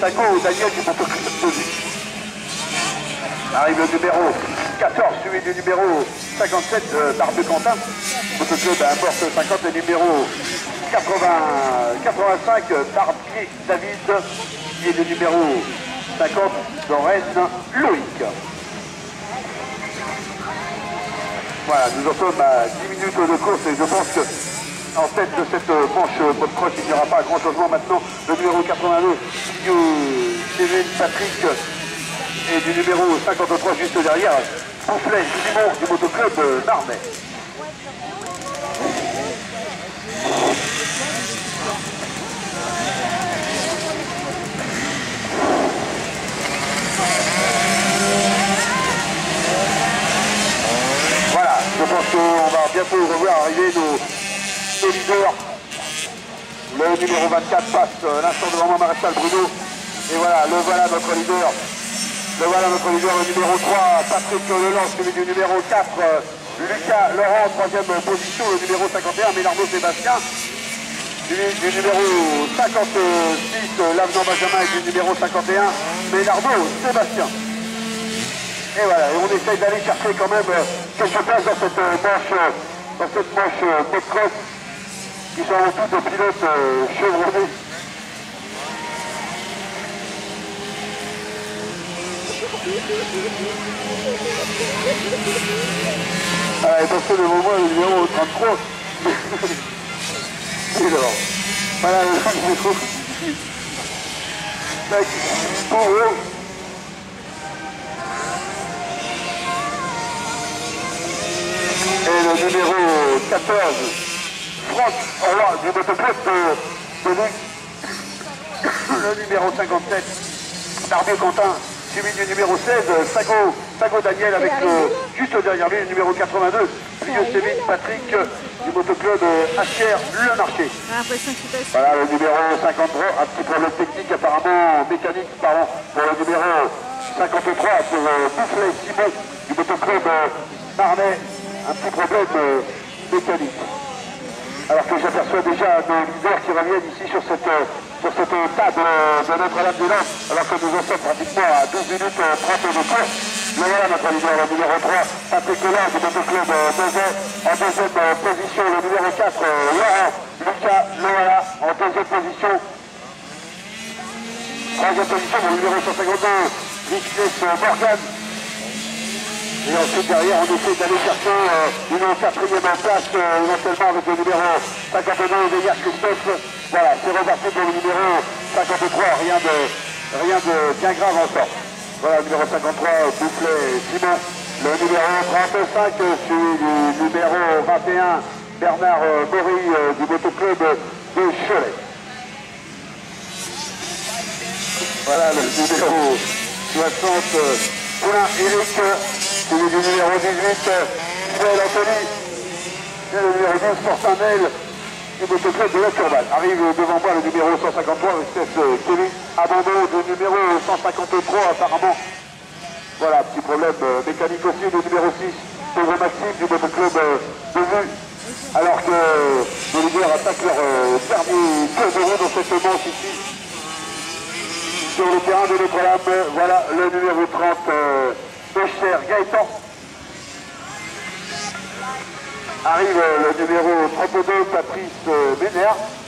Sago Daniel du motoclub de Vue. Arrive le numéro 14, suivi du numéro 57, Barbe Quentin. Motoclub importe 50, et numéro 85, Barbier David. Et le numéro 50, Dorène Loïc. Voilà, nous en sommes à 10 minutes de course et je pense que en tête de cette manche motocross, il n'y aura pas grand changement maintenant. Le numéro 82, Céline Patrick, et du numéro 53 juste derrière, Boufflet Simon du motoclub Narmet. Voilà, je pense qu'on va bientôt revoir arriver nos leaders. Le numéro 24 passe l'instant devant moi, Maréchal Bruno. Et voilà, le voilà notre leader. Le voilà notre leader, le numéro 3, Patrick Leland, celui du numéro 4, Lucas Laurent, troisième position, le numéro 51, Mélardo Sébastien. Du numéro 56, Lavenant Benjamin, et du numéro 51, Mélardo Sébastien. Et voilà, et on essaye d'aller chercher quand même quelques places dans cette manche motocross, qui sont tous des pilotes chevronnés. Ah, attention devant moi le numéro 33. Et alors, voilà le numéro. Pour eux. Et le numéro 14, Franck Roy du motoclub de Luc. Le numéro 57, Barbier Quentin, suivi du numéro 16, Sago Daniel, avec juste derrière lui le numéro 82, Vieux Séville Patrick du motoclub Assière Le Marché. Voilà le numéro 53, un petit problème technique apparemment, mécanique pardon, pour le numéro 53 pour Boufflet Simon du motoclub Marnais, un petit problème mécanique. Alors que j'aperçois déjà nos leaders qui reviennent ici sur cette table de Notre-Dame-des-Landes, alors que nous en sommes pratiquement à 12 minutes 30 de course. Mais voilà notre leader, le numéro 3, Patrick Leland du motoclub Bezet. En deuxième position, le numéro 4, Laurent Lucas Loala en deuxième position. Troisième position, le numéro 152, Vichness Morgan. Et ensuite derrière on essaie d'aller chercher une quatrième place éventuellement avec le numéro 52, Veillard Christophe. Voilà, c'est reparti pour le numéro 53, rien de bien grave en sorte. Voilà le numéro 53, Boufflet Simon. Le numéro 35, celui du numéro 21, Bernard Maury du motoclub de Cholet. Voilà le numéro 60, Poulain Eric. Celui du numéro 18, Joël Anthony. Et le numéro 12, Fortin Nel, du motoclub de la Turban. Arrive devant moi le numéro 153, espèce Kelly. Abandon du numéro 153, apparemment. Voilà, petit problème mécanique aussi. Le numéro 6, Pauvre Maxime, du motoclub de Vue. Alors que les leaders attaquent leur dernier tour de roue dans cette manche ici. Sur le terrain de Notre-Dame, voilà le numéro 30. Cher Gaëtan. Arrive le numéro 32, Patrice Ménère.